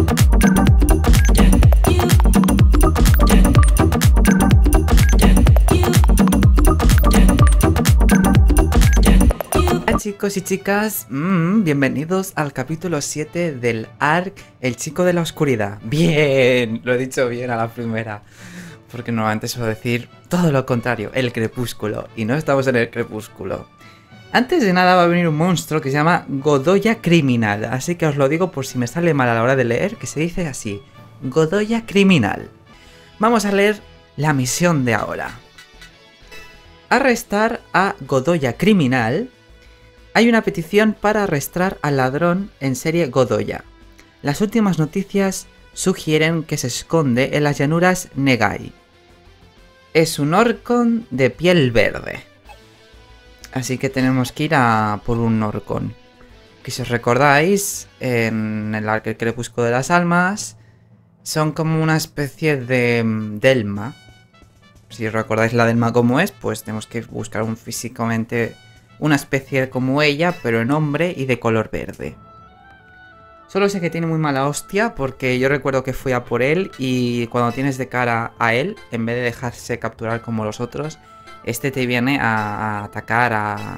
Hola chicos y chicas, bienvenidos al capítulo 7 del ARK, el chico de la oscuridad. Bien, lo he dicho bien a la primera, porque normalmente suelo decir todo lo contrario, el crepúsculo, y no estamos en el crepúsculo. Antes de nada va a venir un monstruo que se llama Godoya Criminal, así que os lo digo por si me sale mal a la hora de leer, que se dice así, Godoya Criminal. Vamos a leer la misión de ahora. Arrestar a Godoya Criminal. Hay una petición para arrestar al ladrón en serie Godoya. Las últimas noticias sugieren que se esconde en las llanuras Negai. Es un Orcon de piel verde. Así que tenemos que ir a por un Orcon. Que si os recordáis, en el Ark, el Crepúsculo de las Almas, son como una especie de delma. Si os recordáis la delma como es, pues tenemos que buscar físicamente una especie como ella, pero en hombre y de color verde. Solo sé que tiene muy mala hostia, porque yo recuerdo que fui a por él y cuando tienes de cara a él, en vez de dejarse capturar como los otros, este te viene a atacar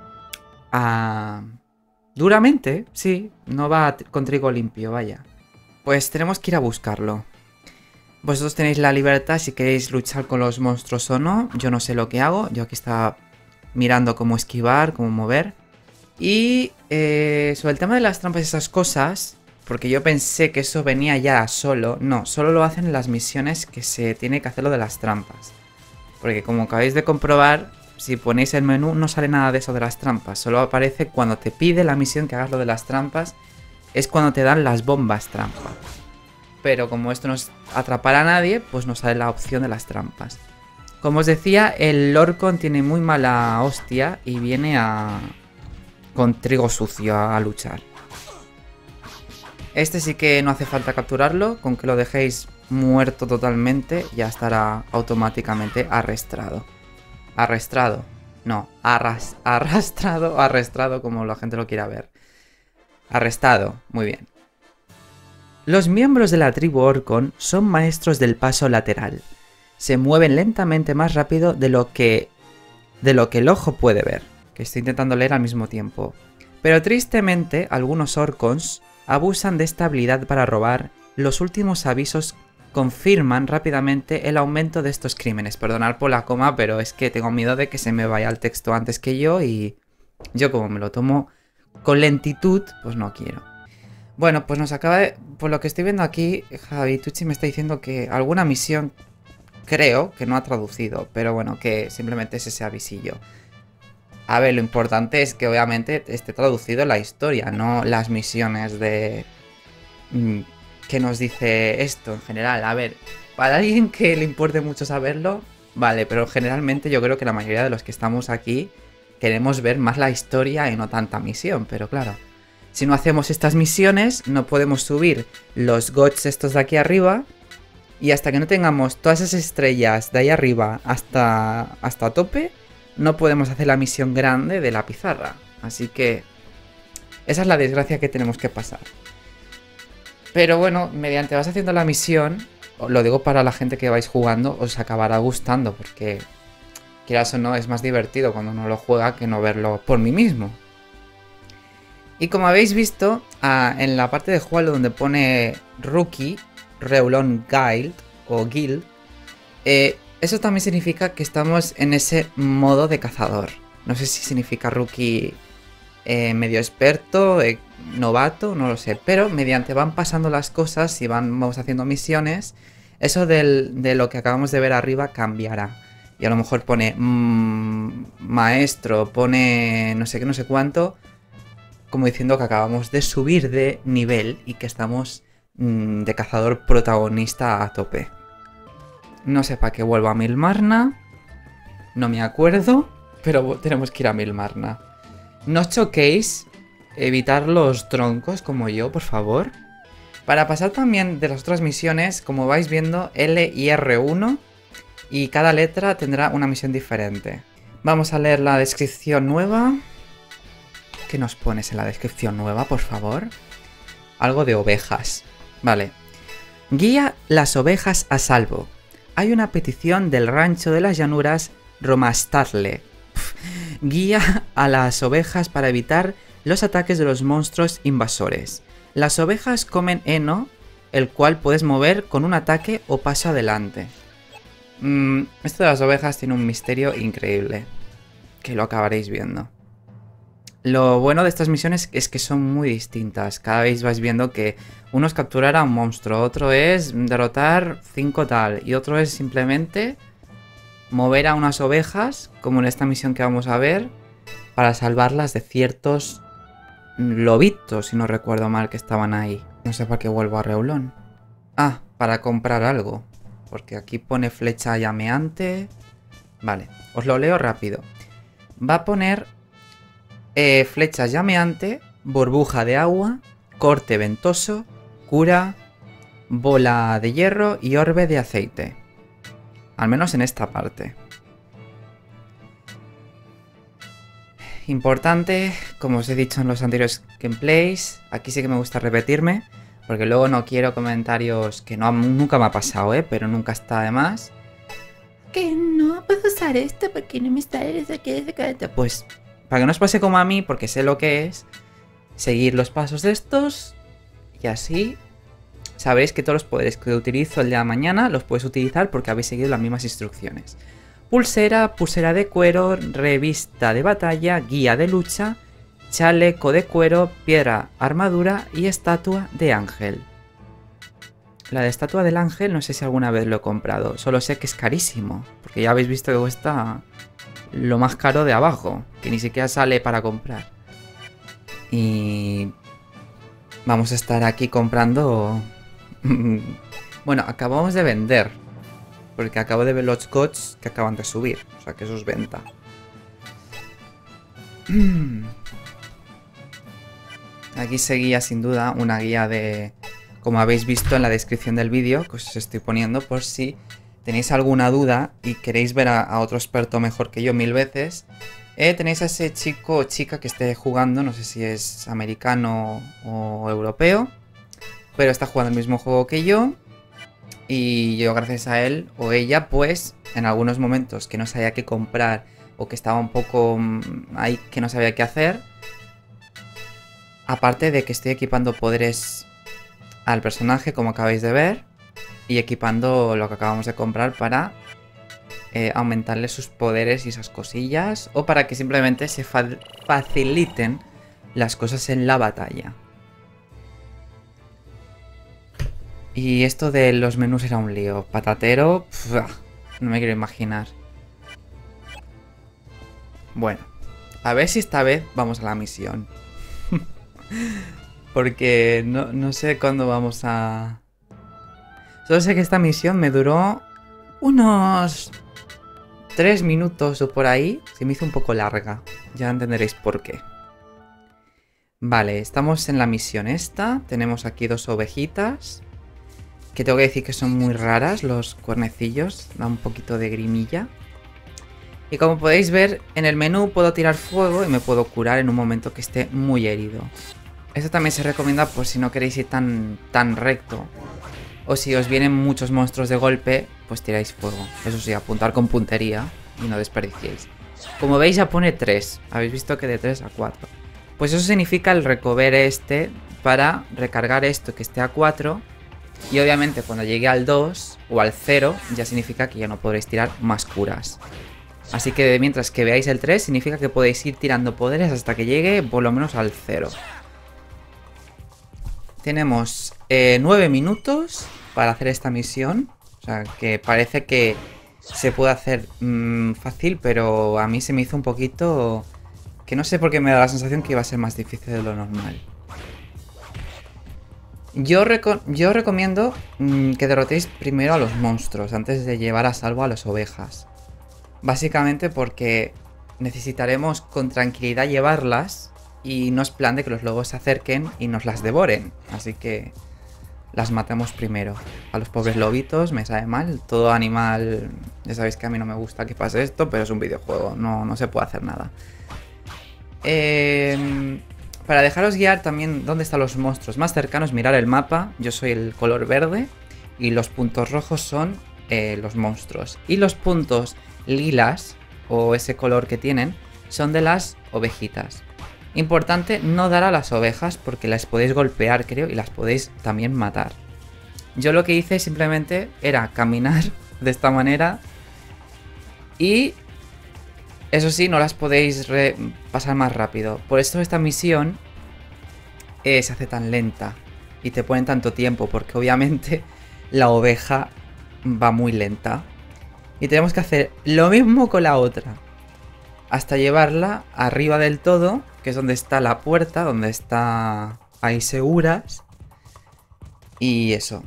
duramente, sí, no va con trigo limpio, vaya. Pues tenemos que ir a buscarlo. Vosotros tenéis la libertad si queréis luchar con los monstruos o no. Yo no sé lo que hago. Yo aquí estaba mirando cómo esquivar, cómo mover. Y sobre el tema de las trampas y esas cosas, porque yo pensé que eso venía ya solo. No, solo lo hacen en las misiones que se tiene que hacer lo de las trampas. Porque como acabáis de comprobar, si ponéis el menú no sale nada de eso de las trampas. Solo aparece cuando te pide la misión que hagas lo de las trampas. Es cuando te dan las bombas trampa. Pero como esto no es atrapar a nadie, pues no sale la opción de las trampas. Como os decía, el Orcon tiene muy mala hostia y viene con trigo sucio a luchar. Este sí que no hace falta capturarlo, con que lo dejéis muerto totalmente ya estará automáticamente arrastrado. Arrastrado, no, arrastrado como la gente lo quiera ver. Arrestado, muy bien. Los miembros de la tribu Orcon son maestros del paso lateral. Se mueven lentamente más rápido de lo que el ojo puede ver. Que estoy intentando leer al mismo tiempo. Pero tristemente, algunos Orcons abusan de esta habilidad para robar. Los últimos avisos confirman rápidamente el aumento de estos crímenes. Perdonad por la coma, pero es que tengo miedo de que se me vaya el texto antes que yo. Y yo como me lo tomo con lentitud, pues no quiero. Bueno, pues nos acaba de... Por lo que estoy viendo aquí, Javi Tucci me está diciendo que alguna misión, creo, que no ha traducido. Pero bueno, que simplemente es ese avisillo. A ver, lo importante es que obviamente esté traducido la historia, no las misiones de... que nos dice esto en general. A ver, para alguien que le importe mucho saberlo, vale, pero generalmente yo creo que la mayoría de los que estamos aquí queremos ver más la historia y no tanta misión, pero claro. Si no hacemos estas misiones, no podemos subir los gods estos de aquí arriba. Y hasta que no tengamos todas esas estrellas de ahí arriba hasta tope, no podemos hacer la misión grande de la pizarra. Así que esa es la desgracia que tenemos que pasar. Pero bueno, mediante vas haciendo la misión, lo digo para la gente que vais jugando, os acabará gustando. Porque, quieras o no, es más divertido cuando uno lo juega que no verlo por mí mismo. Y como habéis visto, en la parte de juego donde pone Rookie, Reulon Guild o Guild, eso también significa que estamos en ese modo de cazador. No sé si significa Rookie medio experto, novato, no lo sé. Pero mediante van pasando las cosas y vamos haciendo misiones, eso de lo que acabamos de ver arriba cambiará. Y a lo mejor pone maestro, pone no sé qué, no sé cuánto. Como diciendo que acabamos de subir de nivel y que estamos de cazador protagonista a tope. No sé para qué vuelvo a Milmarna. No me acuerdo, pero tenemos que ir a Milmarna. No os choquéis, evitar los troncos como yo, por favor. Para pasar también de las otras misiones, como vais viendo, L y R1. Y cada letra tendrá una misión diferente. Vamos a leer la descripción nueva. ¿Qué nos pones en la descripción nueva, por favor? Algo de ovejas. Vale. Guía las ovejas a salvo. Hay una petición del rancho de las llanuras Romastadle. Guía a las ovejas para evitar los ataques de los monstruos invasores. Las ovejas comen heno, el cual puedes mover con un ataque o paso adelante. Esto de las ovejas tiene un misterio increíble, que lo acabaréis viendo. Lo bueno de estas misiones es que son muy distintas. Cada vez vais viendo que uno es capturar a un monstruo, otro es derrotar 5 tal, y otro es simplemente mover a unas ovejas, como en esta misión que vamos a ver, para salvarlas de ciertos lobitos, si no recuerdo mal, que estaban ahí. No sé para qué vuelvo a Reulón. Ah, para comprar algo, porque aquí pone flecha llameante. Vale, os lo leo rápido. Va a poner flecha llameante, burbuja de agua, corte ventoso, cura, bola de hierro y orbe de aceite. Al menos en esta parte. Importante, como os he dicho en los anteriores gameplays, aquí sí que me gusta repetirme, porque luego no quiero comentarios que nunca me ha pasado, pero nunca está de más. Que no puedo usar esto porque no me está pues para que no os pase como a mí, porque sé lo que es, seguir los pasos de estos y así sabréis que todos los poderes que utilizo el día de mañana los puedes utilizar porque habéis seguido las mismas instrucciones. Pulsera, pulsera de cuero, revista de batalla, guía de lucha, chaleco de cuero, piedra, armadura y estatua de ángel. La de estatua del ángel no sé si alguna vez lo he comprado, solo sé que es carísimo, porque ya habéis visto que cuesta lo más caro de abajo, que ni siquiera sale para comprar. Y vamos a estar aquí comprando... Bueno, acabamos de vender, porque acabo de ver los gods que acaban de subir, o sea que eso es venta. Aquí seguía sin duda una guía de... Como habéis visto en la descripción del vídeo, que os estoy poniendo por si tenéis alguna duda y queréis ver a otro experto mejor que yo 1000 veces. Tenéis a ese chico o chica que esté jugando, no sé si es americano o europeo, pero está jugando el mismo juego que yo. Y yo gracias a él o ella, pues en algunos momentos que no sabía qué comprar o que estaba un poco ahí que no sabía qué hacer, aparte de que estoy equipando poderes al personaje como acabáis de ver y equipando lo que acabamos de comprar para aumentarle sus poderes y esas cosillas, o para que simplemente se faciliten las cosas en la batalla. Y esto de los menús era un lío. Patatero, no me quiero imaginar. Bueno, a ver si esta vez vamos a la misión. Porque no sé cuándo vamos a... Solo sé que esta misión me duró unos 3 minutos o por ahí. Se me hizo un poco larga. Ya entenderéis por qué. Vale, estamos en la misión esta. Tenemos aquí 2 ovejitas. Que tengo que decir que son muy raras los cuernecillos. Da un poquito de grimilla. Y como podéis ver, en el menú puedo tirar fuego y me puedo curar en un momento que esté muy herido. Esto también se recomienda por si no queréis ir tan recto. O si os vienen muchos monstruos de golpe, pues tiráis fuego. Eso sí, apuntar con puntería y no desperdiciéis. Como veis ya pone 3. Habéis visto que de 3 a 4. Pues eso significa el recover este para recargar esto que esté a 4. Y obviamente cuando llegue al 2 o al 0 ya significa que ya no podréis tirar más curas. Así que mientras que veáis el 3 significa que podéis ir tirando poderes hasta que llegue por lo menos al 0. Tenemos 9 minutos para hacer esta misión. O sea que parece que se puede hacer fácil, pero a mí se me hizo un poquito... Que no sé por qué me da la sensación que iba a ser más difícil de lo normal. Yo recomiendo que derrotéis primero a los monstruos antes de llevar a salvo a las ovejas. Básicamente porque necesitaremos con tranquilidad llevarlas y no es plan de que los lobos se acerquen y nos las devoren. Así que las matemos primero. A los pobres lobitos me sabe mal. Todo animal... Ya sabéis que a mí no me gusta que pase esto, pero es un videojuego. No se puede hacer nada. Para dejaros guiar también dónde están los monstruos más cercanos, mirar el mapa. Yo soy el color verde y los puntos rojos son los monstruos. Y los puntos lilas, o ese color que tienen, son de las ovejitas. Importante no dar a las ovejas porque las podéis golpear, creo, y las podéis también matar. Yo lo que hice simplemente era caminar de esta manera y... eso sí, no las podéis pasar más rápido. Por eso esta misión se hace tan lenta y te ponen tanto tiempo, porque obviamente la oveja va muy lenta. Y tenemos que hacer lo mismo con la otra, hasta llevarla arriba del todo, que es donde está la puerta, donde está ahí seguras. Y eso.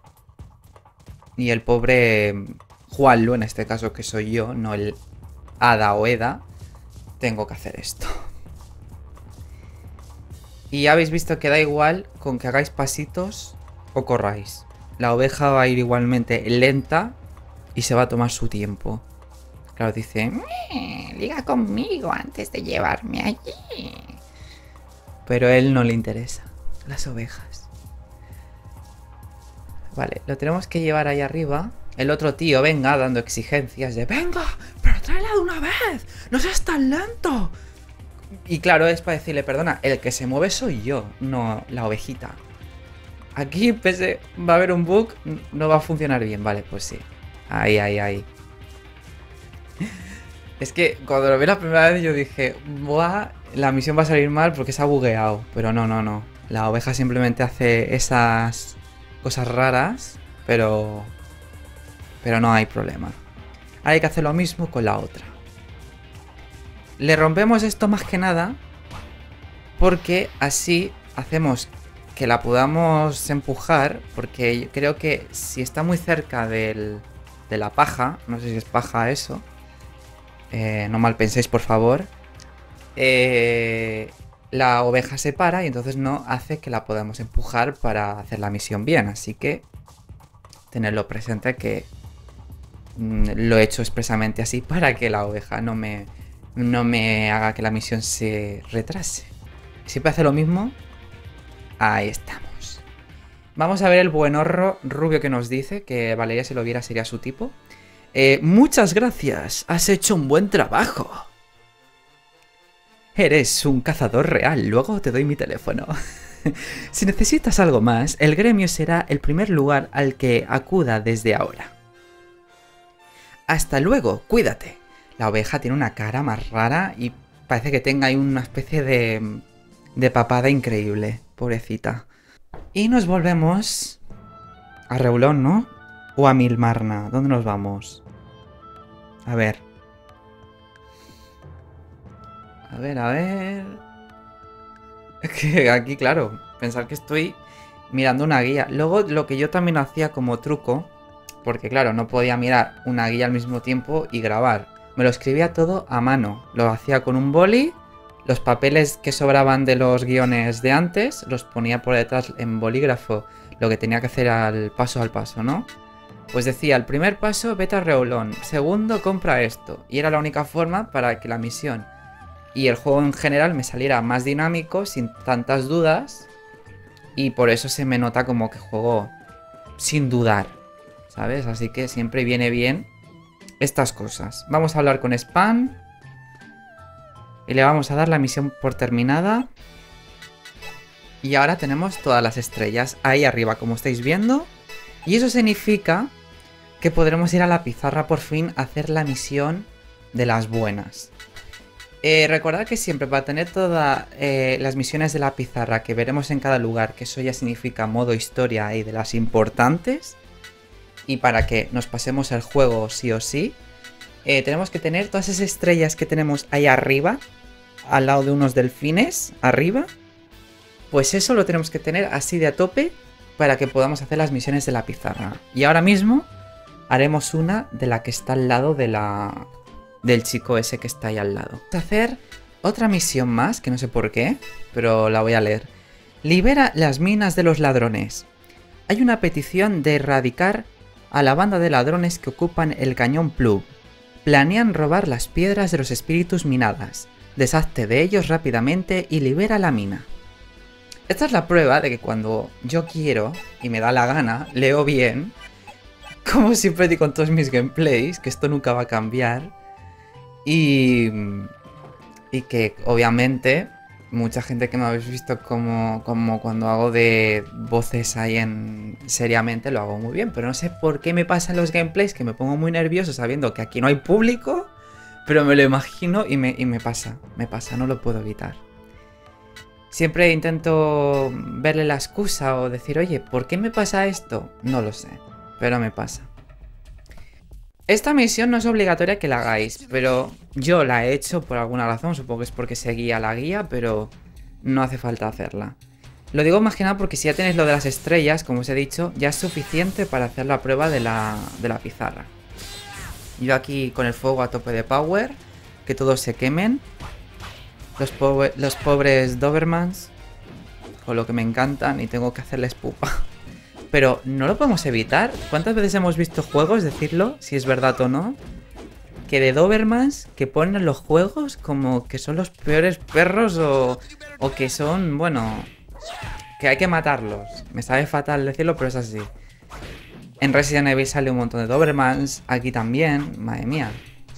Y el pobre Juanlu, en este caso que soy yo, no el Hada o Eda, tengo que hacer esto. Y ya habéis visto que da igual con que hagáis pasitos o corráis. La oveja va a ir igualmente lenta y se va a tomar su tiempo. Claro, dice, liga conmigo antes de llevarme allí. Pero a él no le interesa las ovejas. Vale, lo tenemos que llevar ahí arriba. El otro tío venga dando exigencias de venga, pero tráela de una vez, no seas tan lento. Y claro, es para decirle, perdona, el que se mueve soy yo, no la ovejita. Aquí pese va a haber un bug, no va a funcionar bien. Vale, pues sí. Ahí. Es que cuando lo vi la primera vez yo dije, buah, la misión va a salir mal porque se ha bugueado. Pero no. La oveja simplemente hace esas cosas raras, pero no hay problema. Ahora hay que hacer lo mismo con la otra. Le rompemos esto más que nada porque así hacemos que la podamos empujar, porque yo creo que si está muy cerca de la paja, no sé si es paja eso, no mal penséis por favor, la oveja se para y entonces no hace que la podamos empujar para hacer la misión bien, así que tenerlo presente que lo he hecho expresamente así para que la oveja no me haga que la misión se retrase. Siempre hace lo mismo. Ahí estamos. Vamos a ver el buenorro rubio que nos dice, que Valeria si lo viera sería su tipo. Muchas gracias, has hecho un buen trabajo. Eres un cazador real, luego te doy mi teléfono. Si necesitas algo más, el gremio será el primer lugar al que acuda desde ahora. Hasta luego, cuídate. La oveja tiene una cara más rara y parece que tenga ahí una especie de papada increíble, pobrecita. Y nos volvemos a Reulón, ¿no? O a Milmarna. ¿Dónde nos vamos? A ver. Es que aquí, claro, pensar que estoy mirando una guía. Luego, lo que yo también hacía como truco, porque claro, no podía mirar una guía al mismo tiempo y grabar. Me lo escribía todo a mano. Lo hacía con un boli. Los papeles que sobraban de los guiones de antes los ponía por detrás en bolígrafo, lo que tenía que hacer al paso, ¿no? Pues decía, el primer paso, vete a Reulón. Segundo, compra esto. Y era la única forma para que la misión y el juego en general me saliera más dinámico, sin tantas dudas. Y por eso se me nota como que juego sin dudar, ¿sabes? Así que siempre viene bien estas cosas. Vamos a hablar con Spam. Y le vamos a dar la misión por terminada. Y ahora tenemos todas las estrellas ahí arriba, como estáis viendo. Y eso significa que podremos ir a la pizarra por fin a hacer la misión de las buenas. Recordad que siempre para tener todas las misiones de la pizarra que veremos en cada lugar, que eso ya significa modo historia y de las importantes, y para que nos pasemos el juego sí o sí, tenemos que tener todas esas estrellas que tenemos ahí arriba, al lado de unos delfines, arriba. Pues eso lo tenemos que tener así de a tope para que podamos hacer las misiones de la pizarra. Y ahora mismo haremos una de la que está al lado del chico ese que está ahí al lado. Vamos a hacer otra misión más, que no sé por qué, pero la voy a leer. Libera las minas de los ladrones. Hay una petición de erradicar a la banda de ladrones que ocupan el cañón Plug. Planean robar las piedras de los espíritus minadas. deshazte de ellos rápidamente y libera la mina. Esta es la prueba de que cuando yo quiero y me da la gana, leo bien, como siempre digo con todos mis gameplays, que esto nunca va a cambiar. Y que obviamente mucha gente que me habéis visto como cuando hago de voces ahí en seriamente, lo hago muy bien. Pero no sé por qué me pasa en los gameplays que me pongo muy nervioso sabiendo que aquí no hay público, pero me lo imagino y me pasa, no lo puedo evitar. Siempre intento verle la excusa o decir, oye, ¿por qué me pasa esto? No lo sé, pero me pasa. Esta misión no es obligatoria que la hagáis, pero yo la he hecho por alguna razón, supongo que es porque seguía la guía, pero no hace falta hacerla. Lo digo más que nada porque si ya tenéis lo de las estrellas, como os he dicho, ya es suficiente para hacer la prueba de la pizarra. Yo aquí con el fuego a tope de power, que todos se quemen. Los pobres Dobermans, con lo que me encantan y tengo que hacerles pupa. Pero no lo podemos evitar. ¿Cuántas veces hemos visto juegos, decirlo, si es verdad o no, que de Dobermans que ponen en los juegos como que son los peores perros o que son, bueno, que hay que matarlos? Me sabe fatal decirlo, pero es así. En Resident Evil sale un montón de Dobermans, aquí también, madre mía.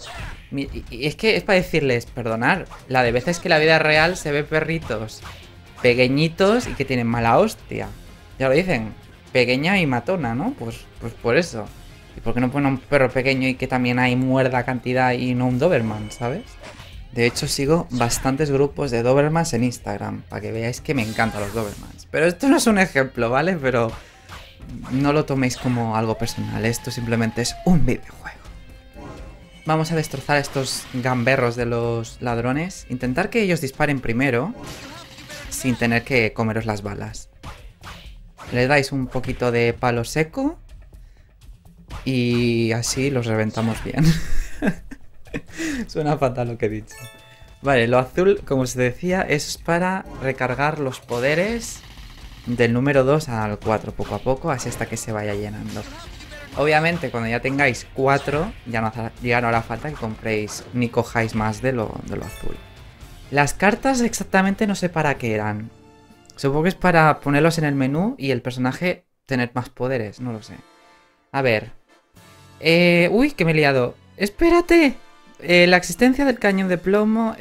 Y es que es para decirles, perdonar, la de veces que en la vida real se ve perritos pequeñitos y que tienen mala hostia. Ya lo dicen, pequeña y matona, ¿no? Pues por eso. ¿Y por qué no ponen un perro pequeño y que también hay muerda cantidad y no un Doberman, ¿sabes? De hecho sigo bastantes grupos de Dobermans en Instagram, para que veáis que me encantan los Dobermans. Pero esto no es un ejemplo, ¿vale? Pero no lo toméis como algo personal, esto simplemente es un videojuego. Vamos a destrozar a estos gamberros de los ladrones. Intentar que ellos disparen primero, sin tener que comeros las balas. Le dais un poquito de palo seco y así los reventamos bien. Suena fatal lo que he dicho. Vale, lo azul, como os decía, es para recargar los poderes del número 2 al 4 poco a poco, así hasta que se vaya llenando. Obviamente, cuando ya tengáis 4, ya no hará falta que compréis ni cojáis más de lo azul. Las cartas exactamente no sé para qué eran. Supongo que es para ponerlos en el menú y el personaje tener más poderes, no lo sé. A ver. Uy, que me he liado. ¡Espérate! La existencia del cañón de plomo,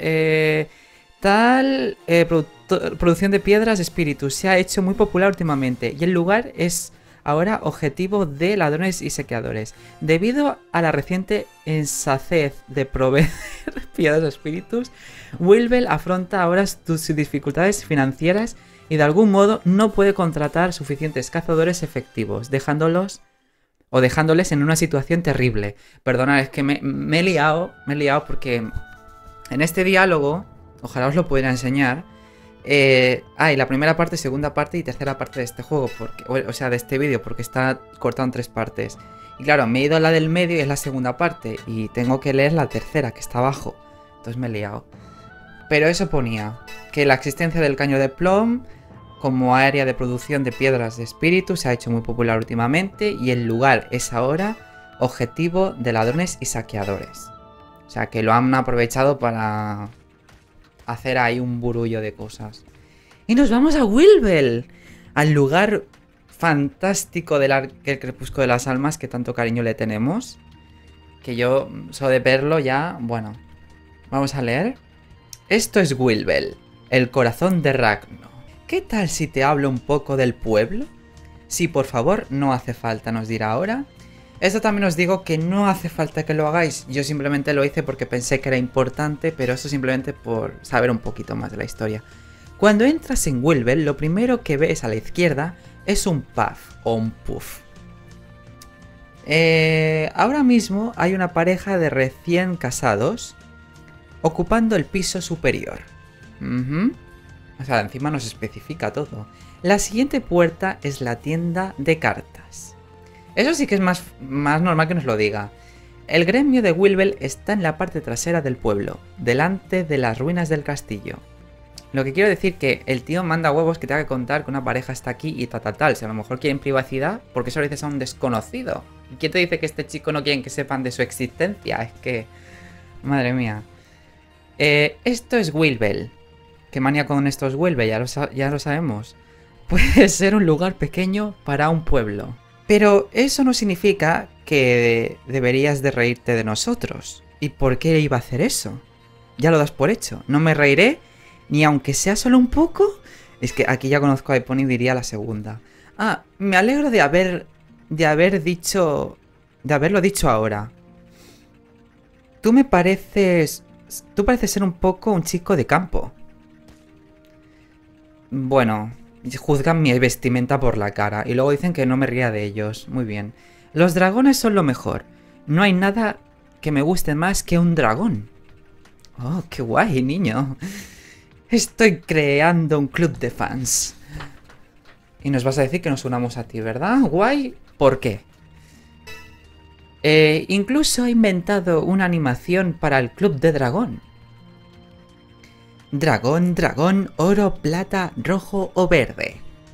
producción de piedras de espíritus se ha hecho muy popular últimamente y el lugar es ahora objetivo de ladrones y saqueadores. Debido a la reciente escasez de proveer piedras de espíritus, Wilbel afronta ahora sus dificultades financieras y de algún modo no puede contratar suficientes cazadores efectivos, dejándoles en una situación terrible. Perdonad, es que me he liado porque en este diálogo, ojalá os lo pudiera enseñar, hay la primera parte, segunda parte y tercera parte de este juego, o sea, de este vídeo, porque está cortado en 3 partes. Y claro, me he ido a la del medio y es la segunda parte, y tengo que leer la tercera, que está abajo. Entonces me he liado. Pero eso ponía, que la existencia del caño de plomo como área de producción de piedras de espíritu se ha hecho muy popular últimamente, y el lugar es ahora objetivo de ladrones y saqueadores. O sea, que lo han aprovechado para hacer ahí un burullo de cosas. Y nos vamos a Wilbel, al lugar fantástico del crepúsculo de las almas que tanto cariño le tenemos. Que yo, solo de verlo ya, bueno. Vamos a leer. Esto es Wilbel, el corazón de Ragno. ¿Qué tal si te hablo un poco del pueblo? Sí, por favor, no hace falta, nos dirá ahora. Esto también os digo que no hace falta que lo hagáis. Yo simplemente lo hice porque pensé que era importante, pero eso simplemente por saber un poquito más de la historia. Cuando entras en Wilbel, lo primero que ves a la izquierda es un pub o un puff. Ahora mismo hay una pareja de recién casados ocupando el piso superior. O sea, encima nos especifica todo. La siguiente puerta es la tienda de cartas. Eso sí que es más normal que nos lo diga. El gremio de Wilbel está en la parte trasera del pueblo, delante de las ruinas del castillo. Lo que quiero decir que el tío manda huevos que tenga que contar que una pareja está aquí y tal. Si a lo mejor quieren privacidad, ¿por qué eso lo dices a un desconocido? ¿Y quién te dice que este chico no quieren que sepan de su existencia? Es que... madre mía. Esto es Wilbel. ¿Qué manía con estos Wilbel? Ya lo sabemos. Puede ser un lugar pequeño para un pueblo. Pero eso no significa que deberías de reírte de nosotros. ¿Y por qué iba a hacer eso? Ya lo das por hecho. No me reiré, ni aunque sea solo un poco. Es que aquí ya conozco a Epony y diría la segunda. Ah, me alegro de haberlo dicho ahora. Tú pareces ser un poco un chico de campo. Bueno, juzgan mi vestimenta por la cara y luego dicen que no me ría de ellos. Muy bien. Los dragones son lo mejor. No hay nada que me guste más que un dragón. Oh, qué guay, niño. Estoy creando un club de fans. Y nos vas a decir que nos unamos a ti, ¿verdad? Guay. ¿Por qué? Incluso he inventado una animación para el club de dragón. Dragón, dragón, oro, plata, rojo o verde.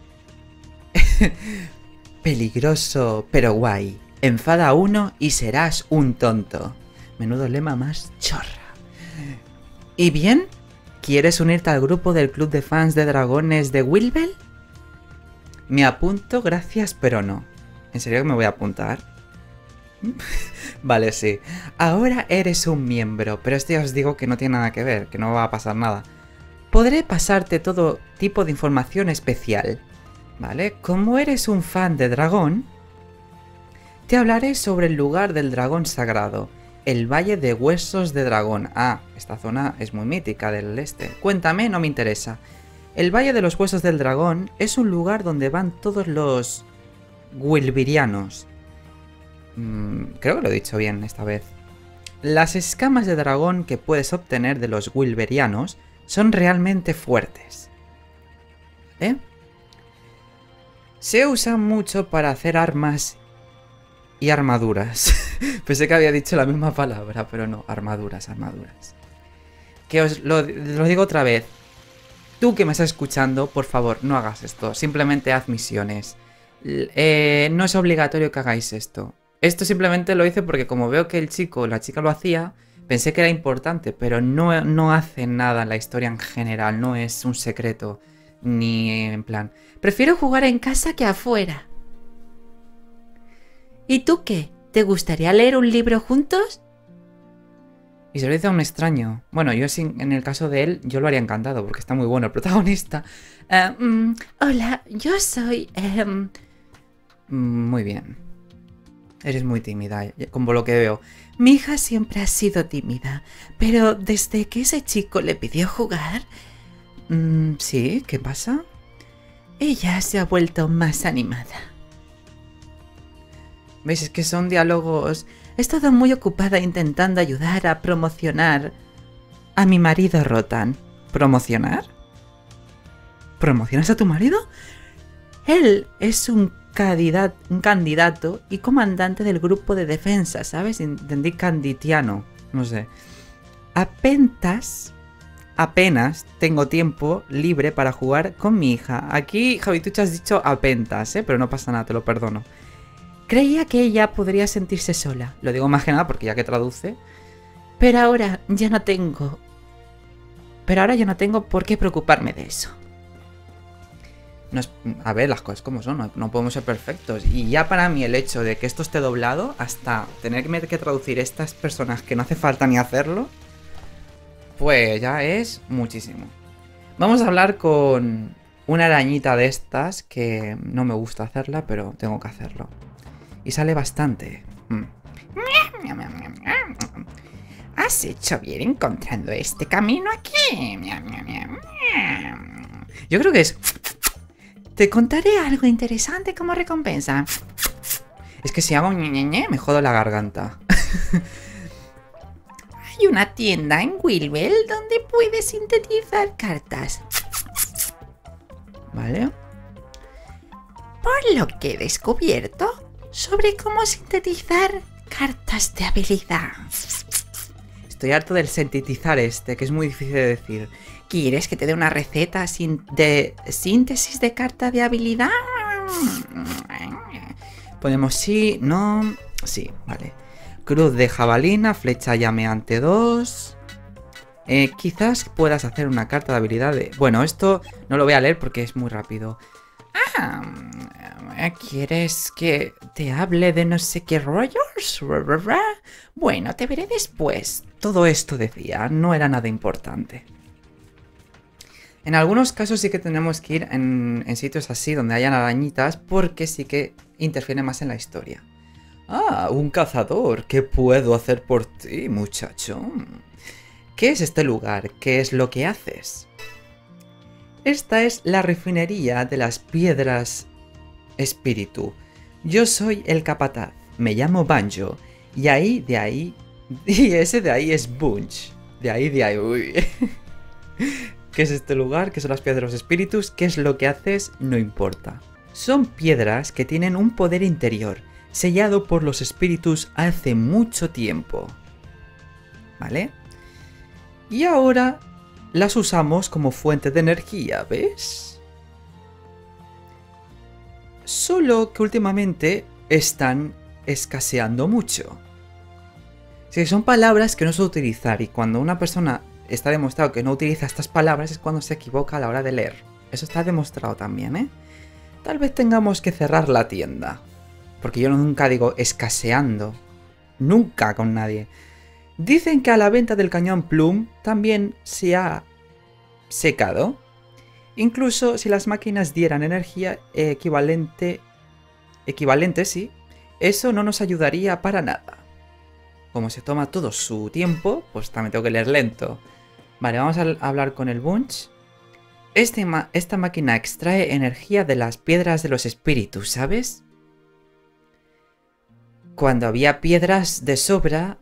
Peligroso, pero guay. Enfada a uno y serás un tonto. Menudo lema más chorra. ¿Y bien? ¿Quieres unirte al grupo del club de fans de dragones de Wilbel? Me apunto, gracias, pero no. ¿En serio que me voy a apuntar? Vale, sí. Ahora eres un miembro, pero esto ya os digo que no tiene nada que ver, que no va a pasar nada. Podré pasarte todo tipo de información especial, ¿vale? Como eres un fan de dragón, te hablaré sobre el lugar del dragón sagrado, el Valle de Huesos de Dragón. Ah, esta zona es muy mítica del este. Cuéntame, no me interesa. El Valle de los Huesos del Dragón es un lugar donde van todos los Wilberianos. Creo que lo he dicho bien esta vez. Las escamas de dragón que puedes obtener de los Wilberianos son realmente fuertes. Se usan mucho para hacer armas y armaduras. Pensé que había dicho la misma palabra, pero no, armaduras. Que os lo digo otra vez. Tú que me estás escuchando, por favor, no hagas esto. Simplemente haz misiones. No es obligatorio que hagáis esto. Esto simplemente lo hice porque como veo que el chico o la chica lo hacía, pensé que era importante, pero no hace nada en la historia en general. No es un secreto, ni en plan... Prefiero jugar en casa que afuera. ¿Y tú qué? ¿Te gustaría leer un libro juntos? Y se lo dice a un extraño. Bueno, yo en el caso de él, yo lo haría encantado, porque está muy bueno el protagonista. Hola, yo soy... Muy bien. Eres muy tímida, como lo que veo. Mi hija siempre ha sido tímida, pero desde que ese chico le pidió jugar... ¿Sí? ¿Qué pasa? Ella se ha vuelto más animada. ¿Veis? Es que son diálogos... He estado muy ocupada intentando ayudar a promocionar a mi marido Rotan. ¿Promocionar? ¿Promocionas a tu marido? Él es un candidato y comandante del grupo de defensa, ¿sabes? Entendí canditiano, no sé. Apenas tengo tiempo libre para jugar con mi hija. Aquí, Javitucha, has dicho apenas, pero no pasa nada, te lo perdono. Creía que ella podría sentirse sola. Lo digo más que nada porque ya que traduce. Pero ahora ya no tengo por qué preocuparme de eso. A ver, las cosas como son, no podemos ser perfectos. Y ya para mí el hecho de que esto esté doblado, hasta tener que traducir estas personas que no hace falta ni hacerlo, pues ya es muchísimo. Vamos a hablar con una arañita de estas que no me gusta hacerla, pero tengo que hacerlo. Y sale bastante. Has hecho bien encontrando este camino aquí. Yo creo que es... Te contaré algo interesante como recompensa. Es que si hago ñeñeñe me jodo la garganta. Hay una tienda en Wilbel donde puedes sintetizar cartas. ¿Vale? Por lo que he descubierto sobre cómo sintetizar cartas de habilidad. Estoy harto del sintetizar que es muy difícil de decir. ¿Quieres que te dé una receta de síntesis de carta de habilidad? Ponemos sí, no... Sí, vale. Cruz de jabalina, flecha llameante 2. Quizás puedas hacer una carta de habilidad de... Bueno, esto no lo voy a leer porque es muy rápido. ¿Quieres que te hable de no sé qué rollos? Bueno, te veré después. Todo esto decía, no era nada importante. En algunos casos sí que tenemos que ir en sitios así donde hayan arañitas porque sí que interfiere más en la historia. Ah, un cazador. ¿Qué puedo hacer por ti, muchacho? ¿Qué es este lugar? ¿Qué es lo que haces? Esta es la refinería de las piedras espíritu. Yo soy el capataz. Me llamo Banjo. Y y ese de ahí es Bunch. De ahí, uy. ¿Qué es este lugar? ¿Qué son las piedras espíritus? ¿Qué es lo que haces? No importa. Son piedras que tienen un poder interior, sellado por los espíritus hace mucho tiempo. ¿Vale? Y ahora las usamos como fuente de energía, ¿ves? Solo que últimamente están escaseando mucho. Sí, son palabras que no sé utilizar y cuando una persona está demostrado que no utiliza estas palabras es cuando se equivoca a la hora de leer. Eso está demostrado también, ¿eh? Tal vez tengamos que cerrar la tienda. Porque yo nunca digo escaseando. Nunca con nadie. Dicen que a la venta del cañón Plum también se ha secado. Incluso si las máquinas dieran energía equivalente, sí, eso no nos ayudaría para nada. Como se toma todo su tiempo, pues también tengo que leer lento. Vale, vamos a hablar con el Bunch. Esta máquina extrae energía de las piedras de los espíritus, ¿sabes? Cuando había piedras de sobra,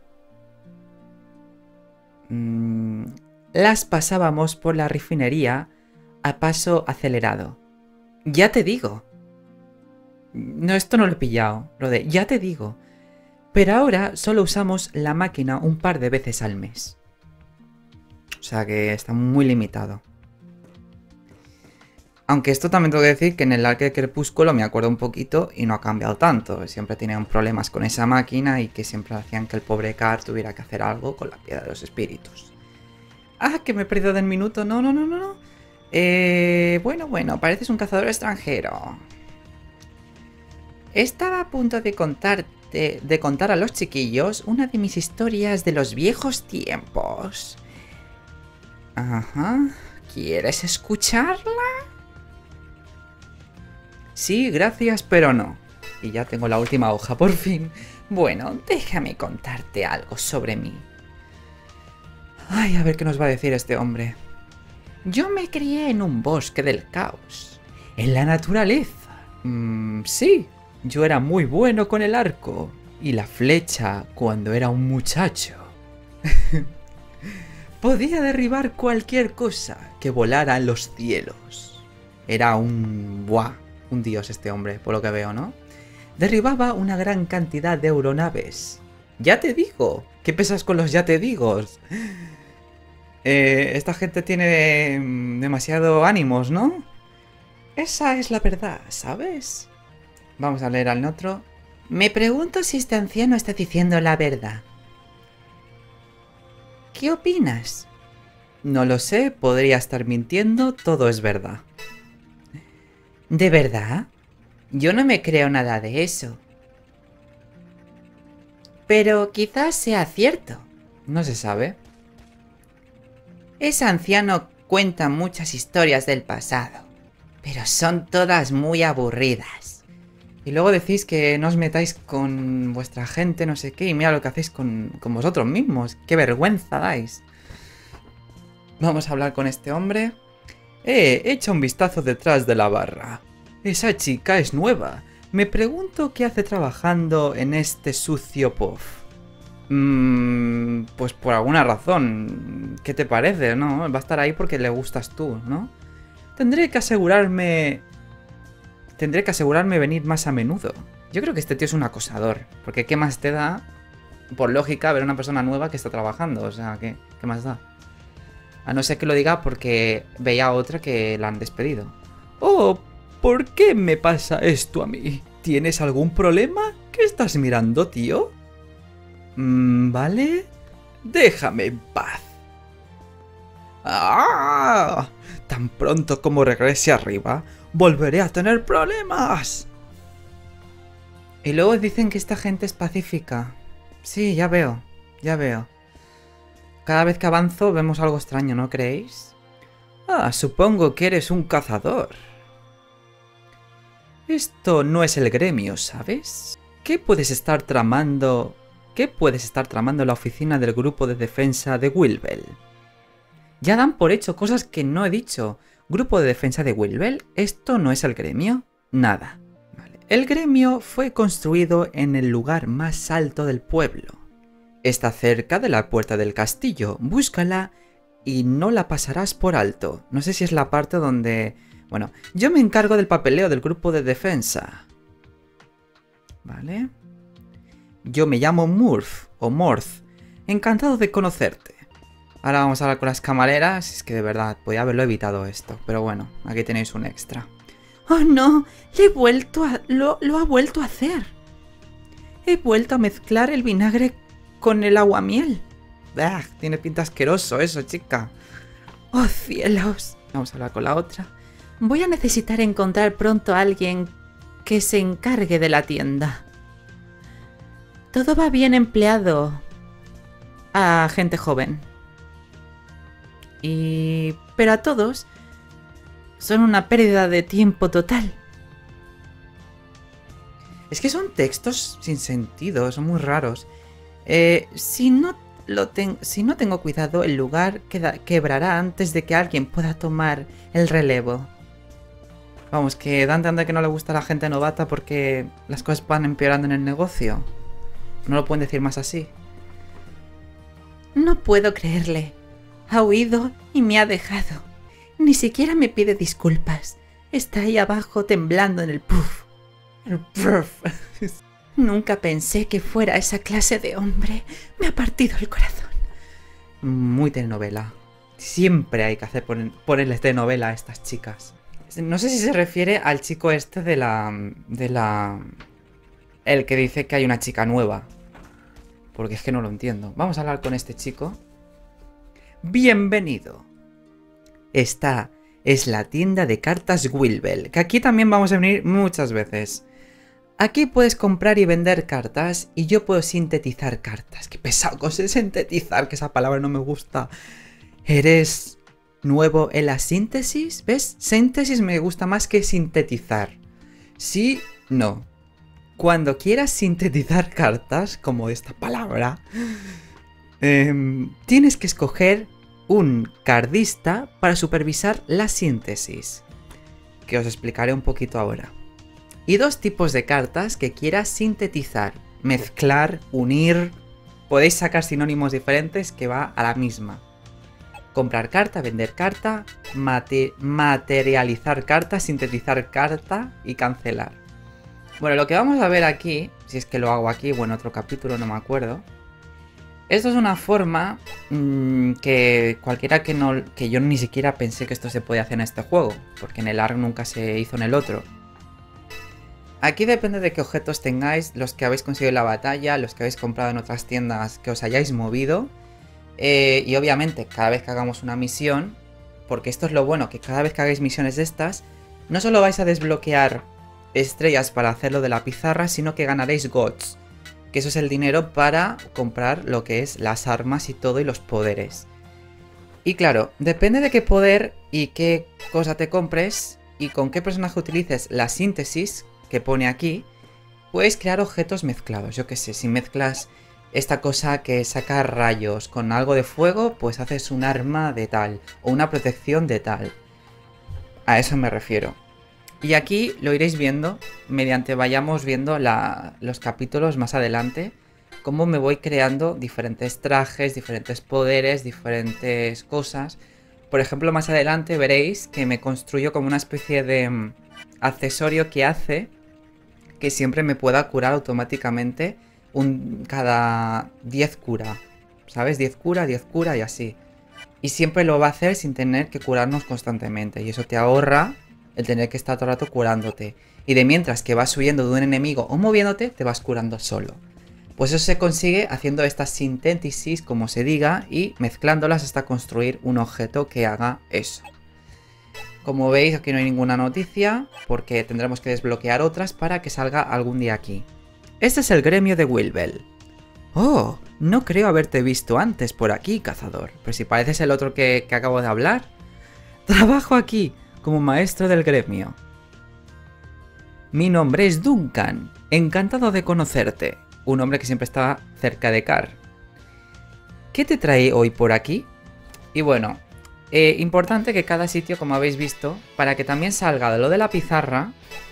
las pasábamos por la refinería a paso acelerado. Ya te digo. No, esto no lo he pillado. Lo de ya te digo. Pero ahora solo usamos la máquina un par de veces al mes. O sea que está muy limitado. Aunque esto también tengo que decir que en el Arque de Crepúsculo me acuerdo un poquito y no ha cambiado tanto. Siempre tenían problemas con esa máquina y que siempre hacían que el pobre Car tuviera que hacer algo con la piedra de los espíritus. Ah, que me he perdido del minuto. No. Bueno, pareces un cazador extranjero. Estaba a punto de contar a los chiquillos una de mis historias de los viejos tiempos. Ajá. ¿Quieres escucharla? Sí, gracias, pero no. Y ya tengo la última hoja, por fin. Bueno, déjame contarte algo sobre mí. Ay, a ver qué nos va a decir este hombre. Yo me crié en un bosque del caos. En la naturaleza. Sí, yo era muy bueno con el arco y la flecha cuando era un muchacho. Podía derribar cualquier cosa que volara en los cielos. Era un dios este hombre, por lo que veo, ¿no? Derribaba una gran cantidad de aeronaves. Ya te digo, ¿qué pesas con los ya te digo? Esta gente tiene demasiado ánimos, ¿no? Esa es la verdad, ¿sabes? Vamos a leer al otro. Me pregunto si este anciano está diciendo la verdad. ¿Qué opinas? No lo sé, podría estar mintiendo, todo es verdad. ¿De verdad? Yo no me creo nada de eso. Pero quizás sea cierto. No se sabe. Ese anciano cuenta muchas historias del pasado, pero son todas muy aburridas. Y luego decís que no os metáis con vuestra gente, no sé qué, y mira lo que hacéis con vosotros mismos. ¡Qué vergüenza dais! Vamos a hablar con este hombre. Echa un vistazo detrás de la barra. Esa chica es nueva. Me pregunto qué hace trabajando en este sucio puff. Pues por alguna razón. ¿Qué te parece, no? Va a estar ahí porque le gustas tú, ¿no? Tendré que asegurarme venir más a menudo. Yo creo que este tío es un acosador. Porque ¿qué más te da? Por lógica, ver a una persona nueva que está trabajando. O sea, ¿qué más da? A no ser que lo diga porque veía a otra que la han despedido. Oh, ¿por qué me pasa esto a mí? ¿Tienes algún problema? ¿Qué estás mirando, tío? ¿Vale? Déjame en paz. ¡Ah! Tan pronto como regrese arriba, volveré a tener problemas. Y luego dicen que esta gente es pacífica. Sí, ya veo, ya veo. Cada vez que avanzo vemos algo extraño, ¿no creéis? Ah, supongo que eres un cazador. Esto no es el gremio, ¿sabes? ¿Qué puedes estar tramando en la oficina del grupo de defensa de Wilbel? Ya dan por hecho cosas que no he dicho. ¿Grupo de defensa de Wilbel? ¿Esto no es el gremio? Nada. Vale. El gremio fue construido en el lugar más alto del pueblo. Está cerca de la puerta del castillo. Búscala y no la pasarás por alto. No sé si es la parte donde... Bueno, yo me encargo del papeleo del grupo de defensa. Vale. Yo me llamo Murph, o Morth. Encantado de conocerte. Ahora vamos a hablar con las camareras. Es que de verdad, podía haberlo evitado esto. Pero bueno, aquí tenéis un extra. ¡Oh no! Lo ha vuelto a hacer. He vuelto a mezclar el vinagre con el aguamiel. ¡Ah! Tiene pinta asqueroso eso, chica. ¡Oh cielos! Vamos a hablar con la otra. Voy a necesitar encontrar pronto a alguien que se encargue de la tienda. Todo va bien empleado a gente joven. Pero a todos son una pérdida de tiempo total. Es que son textos sin sentido, son muy raros. Si no tengo cuidado, el lugar quebrará antes de que alguien pueda tomar el relevo. Vamos, que dan que no le gusta a la gente novata porque las cosas van empeorando en el negocio. No lo pueden decir más así. No puedo creerle. Ha huido y me ha dejado. Ni siquiera me pide disculpas. Está ahí abajo temblando en el puff. El puff. Nunca pensé que fuera esa clase de hombre. Me ha partido el corazón. Muy telenovela. Siempre hay que hacer ponerles telenovela a estas chicas. No sé si se refiere al chico este de la... El que dice que hay una chica nueva. Porque es que no lo entiendo. Vamos a hablar con este chico. Bienvenido. Esta es la tienda de cartas Wilbel, que aquí también vamos a venir muchas veces. Aquí puedes comprar y vender cartas y yo puedo sintetizar cartas. Qué pesado con sintetizar, que esa palabra no me gusta. ¿Eres nuevo en la síntesis? ¿Ves? Síntesis me gusta más que sintetizar. Sí, no. Cuando quieras sintetizar cartas, como esta palabra, tienes que escoger un cardista para supervisar la síntesis, que os explicaré un poquito ahora. Y dos tipos de cartas que quieras sintetizar, mezclar, unir. Podéis sacar sinónimos diferentes que va a la misma. Comprar carta, vender carta, materializar carta, sintetizar carta y cancelar. Bueno, lo que vamos a ver aquí, si es que lo hago aquí o en otro capítulo, no me acuerdo. Esto es una forma que cualquiera que yo ni siquiera pensé que esto se podía hacer en este juego, porque en el ARK nunca se hizo en el otro. Aquí depende de qué objetos tengáis, los que habéis conseguido en la batalla, los que habéis comprado en otras tiendas que os hayáis movido. Y obviamente cada vez que hagamos una misión, porque esto es lo bueno, que cada vez que hagáis misiones de estas, no solo vais a desbloquear estrellas para hacerlo de la pizarra, sino que ganaréis gods, que eso es el dinero para comprar lo que es las armas y todo y los poderes. Y claro, depende de qué poder y qué cosa te compres y con qué personaje utilices la síntesis que pone aquí, puedes crear objetos mezclados. Yo qué sé, si mezclas esta cosa que saca rayos con algo de fuego, pues haces un arma de tal o una protección de tal. A eso me refiero. Y aquí lo iréis viendo mediante vayamos viendo los capítulos más adelante, cómo me voy creando diferentes trajes, diferentes poderes, diferentes cosas. Por ejemplo, más adelante veréis que me construyo como una especie de accesorio que hace que siempre me pueda curar automáticamente cada 10 cura, ¿sabes? 10 cura y así. Y siempre lo va a hacer sin tener que curarnos constantemente y eso te ahorra el tener que estar todo el rato curándote. Y de mientras que vas huyendo de un enemigo o moviéndote, te vas curando solo. Pues eso se consigue haciendo esta sintétesis, como se diga, y mezclándolas hasta construir un objeto que haga eso. Como veis, aquí no hay ninguna noticia, porque tendremos que desbloquear otras para que salga algún día aquí. Este es el gremio de Wilbel. Oh, no creo haberte visto antes por aquí, cazador. Pero si pareces el otro que acabo de hablar. Trabajo aquí, como maestro del gremio. Mi nombre es Duncan. Encantado de conocerte. Un hombre que siempre está cerca de Carr. ¿Qué te trae hoy por aquí? Y bueno, importante que cada sitio, como habéis visto, para que también salga de lo de la pizarra,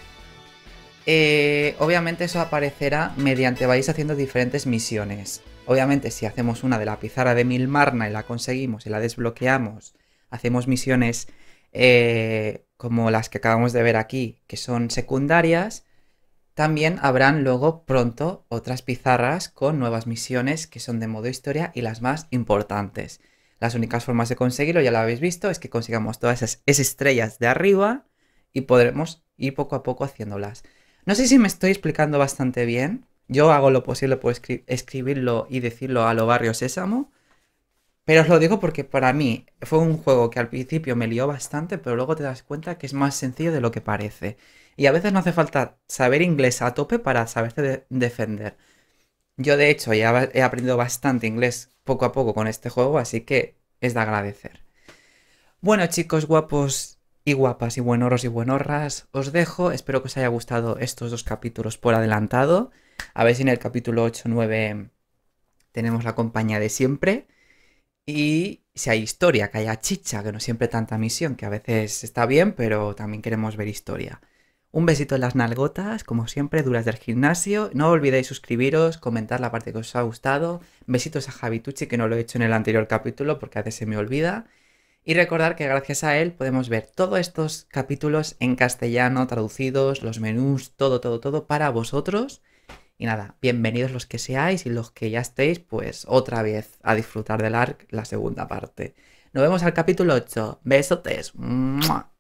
obviamente eso aparecerá mediante vais haciendo diferentes misiones. Obviamente si hacemos una de la pizarra de Milmarna y la conseguimos y la desbloqueamos, hacemos misiones como las que acabamos de ver aquí, que son secundarias. También habrán luego pronto otras pizarras con nuevas misiones que son de modo historia y las más importantes. Las únicas formas de conseguirlo, ya lo habéis visto, es que consigamos todas esas estrellas de arriba y podremos ir poco a poco haciéndolas. No sé si me estoy explicando bastante bien. Yo hago lo posible por escribirlo y decirlo a lo Barrio Sésamo. Pero os lo digo porque para mí fue un juego que al principio me lió bastante, pero luego te das cuenta que es más sencillo de lo que parece. Y a veces no hace falta saber inglés a tope para saberte defender. Yo de hecho ya he aprendido bastante inglés poco a poco con este juego, así que es de agradecer. Bueno chicos guapos y guapas y buenorros y buenorras, os dejo. Espero que os haya gustado estos dos capítulos por adelantado. A ver si en el capítulo 8-9 tenemos la compañía de siempre. Y si hay historia, que haya chicha, que no siempre tanta misión, que a veces está bien, pero también queremos ver historia. Un besito en las nalgotas, como siempre, duras del gimnasio. No olvidéis suscribiros, comentar la parte que os ha gustado. Besitos a Javitucci, que no lo he hecho en el anterior capítulo porque a veces se me olvida. Y recordar que gracias a él podemos ver todos estos capítulos en castellano, traducidos, los menús, todo para vosotros. Y nada, bienvenidos los que seáis y los que ya estéis, pues otra vez a disfrutar del ARK, la segunda parte. Nos vemos al capítulo 8. Besotes. ¡Mua!